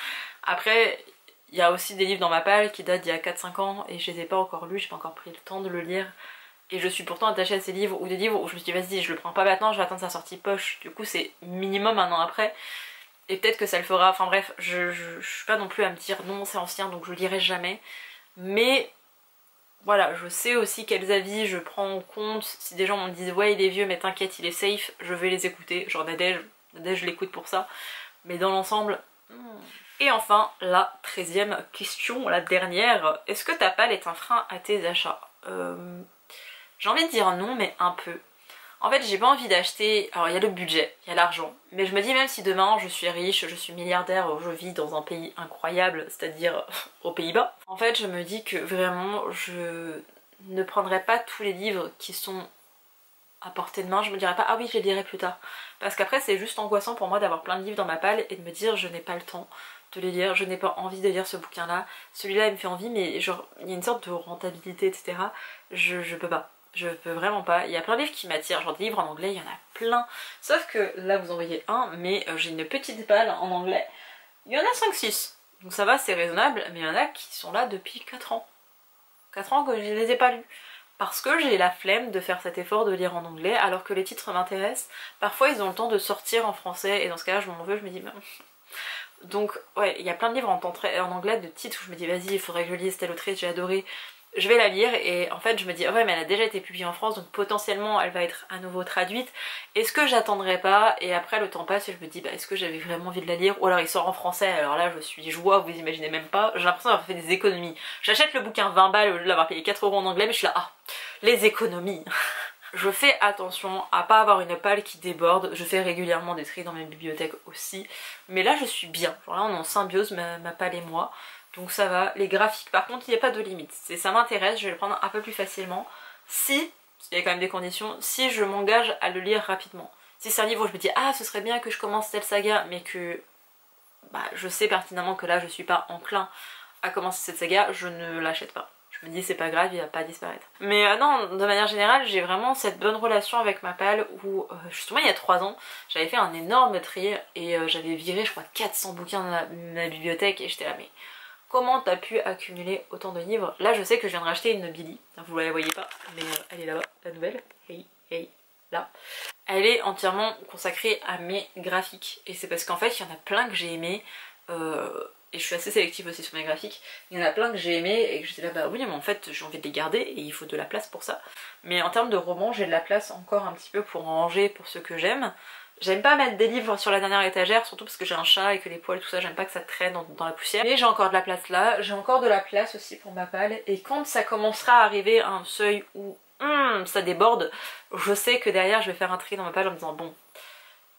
[SPEAKER 1] Après, il y a aussi des livres dans ma palle qui datent d'il y a quatre cinq ans et je les ai pas encore lus, j'ai pas encore pris le temps de le lire. Et je suis pourtant attachée à ces livres, ou des livres où je me dis vas-y je le prends pas maintenant, je vais attendre sa sortie poche. Du coup c'est minimum un an après. Et peut-être que ça le fera, enfin bref, je, je, je suis pas non plus à me dire non c'est ancien donc je le lirai jamais. Mais voilà, je sais aussi quels avis je prends en compte. Si des gens me disent ouais il est vieux mais t'inquiète il est safe, je vais les écouter. Genre Nadège, Nadège je l'écoute pour ça. Mais dans l'ensemble... Hmm. Et enfin, la treizième question, la dernière. Est-ce que ta palle est un frein à tes achats? euh, J'ai envie de dire non mais un peu. En fait j'ai pas envie d'acheter, alors il y a le budget, il y a l'argent, mais je me dis même si demain je suis riche, je suis milliardaire, je vis dans un pays incroyable, c'est-à-dire aux Pays-Bas, en fait je me dis que vraiment je ne prendrai pas tous les livres qui sont à portée de main, je me dirais pas ah oui je les lirai plus tard, parce qu'après c'est juste angoissant pour moi d'avoir plein de livres dans ma palle et de me dire je n'ai pas le temps de les lire, je n'ai pas envie de lire ce bouquin là, celui-là il me fait envie mais genre il y a une sorte de rentabilité etc, je, je peux pas. Je peux vraiment pas. Il y a plein de livres qui m'attirent, genre des livres en anglais, il y en a plein. Sauf que là vous en voyez un, mais euh, j'ai une petite palle en anglais. Il y en a cinq six. Donc ça va, c'est raisonnable, mais il y en a qui sont là depuis quatre ans. quatre ans que je les ai pas lus. Parce que j'ai la flemme de faire cet effort de lire en anglais, alors que les titres m'intéressent. Parfois ils ont le temps de sortir en français, et dans ce cas là je m'en veux, je me dis... Bah... Donc ouais, il y a plein de livres en, en anglais de titres où je me dis vas-y, il faudrait que je lise telle autrice, j'ai adoré. Je vais la lire et en fait je me dis oh ouais mais elle a déjà été publiée en France donc potentiellement elle va être à nouveau traduite. Est-ce que j'attendrai pas? Et après le temps passe et je me dis bah est-ce que j'avais vraiment envie de la lire? Ou alors il sort en français, alors là je suis joie, vous imaginez même pas. J'ai l'impression d'avoir fait des économies. J'achète le bouquin vingt balles au lieu de l'avoir payé quatre euros en anglais mais je suis là ah les économies. Je fais attention à pas avoir une palle qui déborde, je fais régulièrement des tris dans mes bibliothèques aussi. Mais là je suis bien, genre là on est en symbiose ma, ma palle et moi. Donc ça va, les graphiques par contre il n'y a pas de limite, ça m'intéresse, je vais le prendre un peu plus facilement si, il y a quand même des conditions, si je m'engage à le lire rapidement. Si c'est un livre où je me dis ah ce serait bien que je commence telle saga mais que bah, je sais pertinemment que là je suis pas enclin à commencer cette saga, je ne l'achète pas. Je me dis c'est pas grave, il va pas disparaître. Mais euh, non, de manière générale j'ai vraiment cette bonne relation avec ma palle où euh, justement il y a trois ans j'avais fait un énorme tri et euh, j'avais viré je crois quatre cents bouquins dans la, ma bibliothèque et j'étais là mais... Comment t'as pu accumuler autant de livres? Là je sais que je viens de racheter une Billy, vous la voyez pas, mais euh, elle est là-bas, la nouvelle, hey, hey, là. Elle est entièrement consacrée à mes graphiques, et c'est parce qu'en fait il y en a plein que j'ai aimé, euh, et je suis assez sélective aussi sur mes graphiques, il y en a plein que j'ai aimé et que j'étais là bah oui mais en fait j'ai envie de les garder et il faut de la place pour ça. Mais en termes de romans j'ai de la place encore un petit peu pour en ranger pour ceux que j'aime. J'aime pas mettre des livres sur la dernière étagère, surtout parce que j'ai un chat et que les poils tout ça, j'aime pas que ça traîne dans, dans la poussière. Mais j'ai encore de la place là, j'ai encore de la place aussi pour ma palle. Et quand ça commencera à arriver à un seuil où hum, ça déborde, je sais que derrière je vais faire un tri dans ma palle en me disant bon,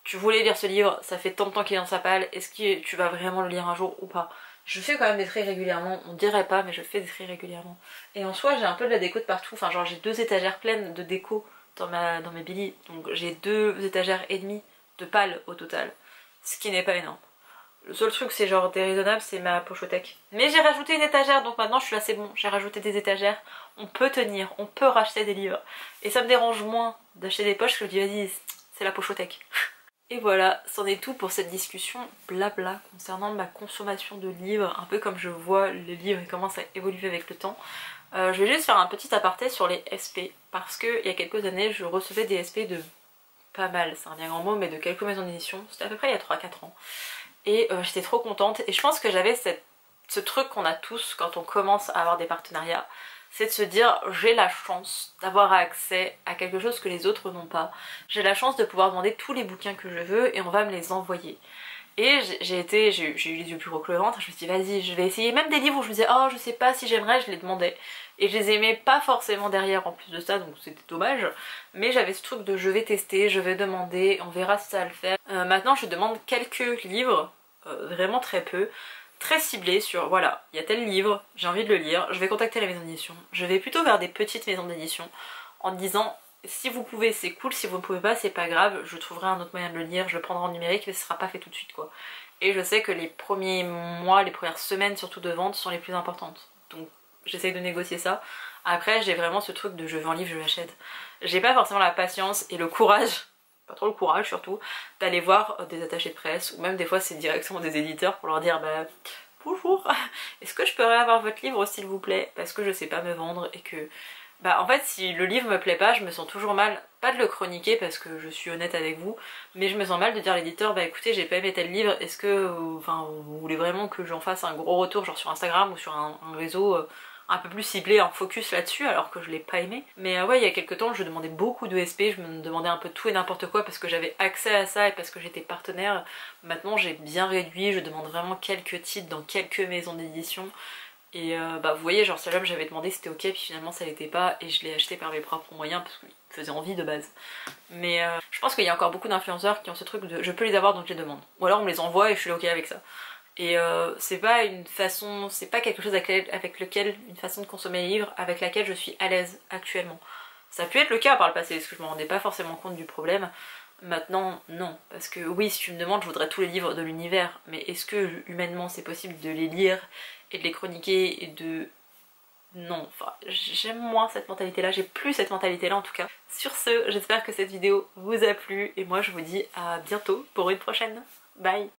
[SPEAKER 1] tu voulais lire ce livre, ça fait tant de temps qu'il est dans sa palle, est-ce que tu vas vraiment le lire un jour ou pas? Je fais quand même des traits régulièrement, on dirait pas mais je fais des traits régulièrement. Et en soi j'ai un peu de la déco de partout, enfin genre j'ai deux étagères pleines de déco dans, ma, dans mes Billy, donc j'ai deux étagères et demie de pales au total, ce qui n'est pas énorme. Le seul truc c'est genre déraisonnable, c'est ma pochothèque. Mais j'ai rajouté une étagère, donc maintenant je suis assez bon, j'ai rajouté des étagères, on peut tenir, on peut racheter des livres. Et ça me dérange moins d'acheter des poches que je dis vas-y, c'est la pochothèque. Et voilà, c'en est tout pour cette discussion blabla concernant ma consommation de livres, un peu comme je vois les livres et comment ça évolue avec le temps. Euh, je vais juste faire un petit aparté sur les S P, parce que il y a quelques années je recevais des S P de pas mal, c'est un bien grand mot, mais de quelques maisons d'édition, c'était à peu près il y a trois quatre ans. Et euh, j'étais trop contente, et je pense que j'avais cette... ce truc qu'on a tous quand on commence à avoir des partenariats, c'est de se dire j'ai la chance d'avoir accès à quelque chose que les autres n'ont pas, j'ai la chance de pouvoir demander tous les bouquins que je veux et on va me les envoyer. Et j'ai été, j'ai eu les yeux plus gros que le ventre, je me suis dit vas-y je vais essayer, même des livres où je me disais oh je sais pas si j'aimerais, je les demandais. Et je les aimais pas forcément derrière en plus de ça, donc c'était dommage. Mais j'avais ce truc de je vais tester, je vais demander, on verra si ça va le faire. Euh, maintenant je demande quelques livres, euh, vraiment très peu, très ciblés sur voilà, il y a tel livre, j'ai envie de le lire, je vais contacter la maison d'édition. Je vais plutôt vers des petites maisons d'édition en disant si vous pouvez c'est cool, si vous ne pouvez pas c'est pas grave, je trouverai un autre moyen de le lire, je le prendrai en numérique mais ce sera pas fait tout de suite quoi. Et je sais que les premiers mois, les premières semaines surtout de vente sont les plus importantes. Donc j'essaye de négocier ça. Après j'ai vraiment ce truc de je veux un livre, je l'achète. J'ai pas forcément la patience et le courage, pas trop le courage surtout, d'aller voir des attachés de presse ou même des fois c'est directement des éditeurs pour leur dire bah bonjour, est-ce que je pourrais avoir votre livre s'il vous plaît, parce que je sais pas me vendre et que bah en fait si le livre me plaît pas je me sens toujours mal, pas de le chroniquer parce que je suis honnête avec vous, mais je me sens mal de dire à l'éditeur bah écoutez j'ai pas aimé tel livre, est-ce que enfin vous voulez vraiment que j'en fasse un gros retour genre sur Instagram ou sur un, un réseau euh, un peu plus ciblé, en focus là-dessus alors que je l'ai pas aimé. Mais euh, ouais il y a quelques temps je demandais beaucoup de S P, je me demandais un peu tout et n'importe quoi parce que j'avais accès à ça et parce que j'étais partenaire. Maintenant j'ai bien réduit, je demande vraiment quelques titres dans quelques maisons d'édition. Et euh, bah vous voyez genre celle-là j'avais demandé si c'était ok puis finalement ça l'était pas et je l'ai acheté par mes propres moyens parce qu'il me faisait envie de base. Mais euh, je pense qu'il y a encore beaucoup d'influenceurs qui ont ce truc de je peux les avoir donc je les demande. Ou alors on me les envoie et je suis ok avec ça. Et euh, c'est pas une façon, c'est pas quelque chose avec, avec lequel, une façon de consommer les livres avec laquelle je suis à l'aise actuellement. Ça a pu être le cas par le passé parce que je me rendais pas forcément compte du problème. Maintenant non, parce que oui si tu me demandes je voudrais tous les livres de l'univers, mais est-ce que humainement c'est possible de les lire et de les chroniquer et de... Non, enfin j'aime moins cette mentalité là, j'ai plus cette mentalité là en tout cas. Sur ce, j'espère que cette vidéo vous a plu et moi je vous dis à bientôt pour une prochaine. Bye.